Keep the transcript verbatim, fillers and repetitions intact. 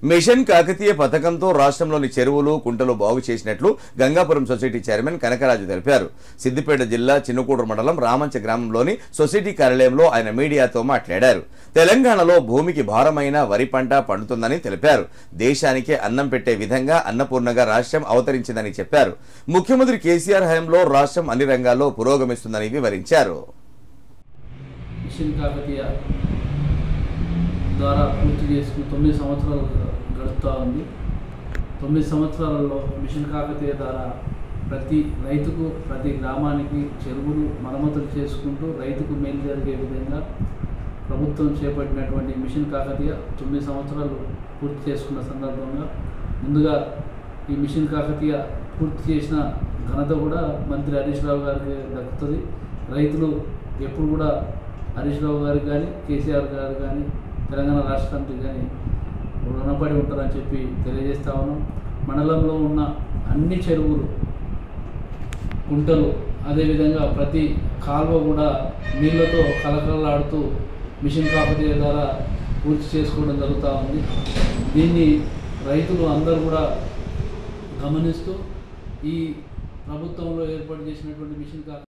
Machine Kakatiya పథకంతో రాష్ట్రంలోని చెరువులు కుంటలు బాగు చేసినట్లు గంగాపురం సొసైటీ చైర్మన్ కనకరాజు తెలిపారు. సిద్దిపేట జిల్లా చిన్నకూడూరు మండలం రామంచ గ్రామంలోని సొసైటీ కార్యాలయంలో ఆయన మీడియాతో మాట్లాడారు. తెలంగాణలో భూమికి భారమైన వరి పంట పండుతుందని తెలిపారు. దేశానికే అన్నం పెట్టే విధంగా అన్నపూర్ణగా రాష్ట్రం అవతరించిందని చెప్పారు. ముఖ్యమంత్రి కేసీఆర్ హయాంలో రాష్ట్రం అన్ని రంగాల్లో పురోగమిస్తుందని వివరించారు. మిషన్ కాకతీయ ద్వారా పూర్తి చేసుకుని తొమ్మిది సంవత్సరాలు గడుస్తూ ఉంది. తొమ్మిది సంవత్సరాలలో మిషన్ కాకతీయ ద్వారా ప్రతి రైతుకు ప్రతి గ్రామానికి చెరువులు మరమ్మతులు చేసుకుంటూ రైతుకు మేలు జరిగే విధంగా ప్రభుత్వం చేపట్టినటువంటి మిషన్ కాకతీయ తొమ్మిది సంవత్సరాలు పూర్తి చేసుకున్న సందర్భంగా ముందుగా ఈ మిషన్ కాకతీయ పూర్తి చేసిన ఘనత కూడా మంత్రి హరీష్ రావు గారికి దక్కుతుంది. రైతులు ఎప్పుడు కూడా హరీష్ రావు గారికి కానీ కేసీఆర్ గారు కానీ తెలంగాణ రాష్ట్రానికి కానీ రుణపడి ఉంటారని చెప్పి తెలియజేస్తా ఉన్నాం. మండలంలో ఉన్న అన్ని చెరువులు కుంటలు అదేవిధంగా ప్రతి కాలువ కూడా నీళ్లతో కలకలలాడుతూ మిషన్ కాకతీయ ద్వారా పూర్తి చేసుకోవడం జరుగుతూ ఉంది. దీన్ని రైతులు అందరూ కూడా గమనిస్తూ ఈ ప్రభుత్వంలో ఏర్పాటు చేసినటువంటి మిషన్ కాకతీయ